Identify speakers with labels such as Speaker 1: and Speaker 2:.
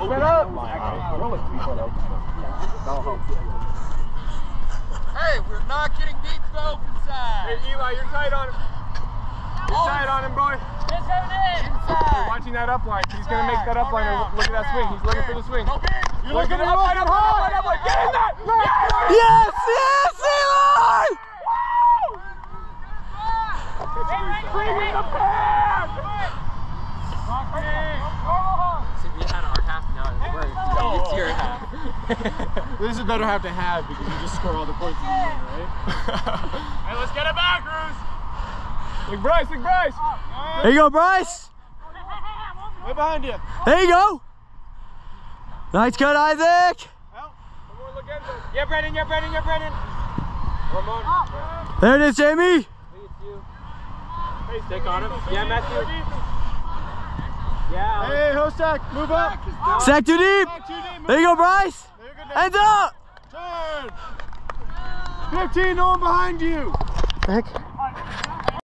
Speaker 1: Set up.
Speaker 2: Hey, we're not getting beat to the open side.
Speaker 1: Hey, Eli, you're tight on him. You're tight on him, boy. You're watching that upline. He's going to make that upline. Look at that swing. He's looking for the swing. You're looking at the upline. Get in that.
Speaker 3: Yes, yes, Eli!
Speaker 1: Bring the pass.
Speaker 4: See, we had our half now. It's your half.
Speaker 1: This is a better half to have because you just score all the points in the game, right? Hey, let's get it back, Cruz. Look, Bryce, look, Bryce.
Speaker 3: There you go, Bryce.
Speaker 1: Right behind you.
Speaker 3: There you go. Nice cut, Isaac.
Speaker 1: Yeah, Brendan, yeah, Brendan, yeah, Brendan. Ramon.
Speaker 3: There it is, Jamie.
Speaker 1: Hey, stick on him. Yeah, Matthew. Yeah. Hey, Hostak, move up.
Speaker 3: Sack too deep. There you go, Bryce. Hands up.
Speaker 1: Turn. 15, no one behind you.
Speaker 3: Heck.